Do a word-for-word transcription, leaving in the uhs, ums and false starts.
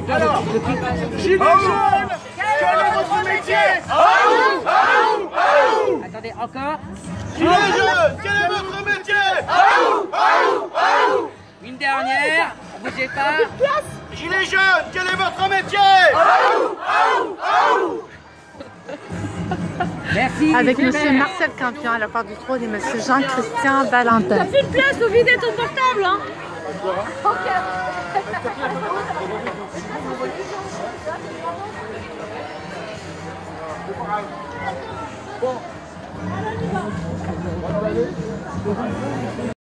Alors, Gilets jaunes, quel est votre métier? Attendez, encore. Gilets jaunes, quel est votre métier? Une dernière, bougez pas. Gilets jaunes, quel est votre métier? Merci. Avec monsieur Marcel Campion à la part du trône et monsieur Jean-Christian Valentin. T'as plus de place pour vider ton portable, hein? Bon.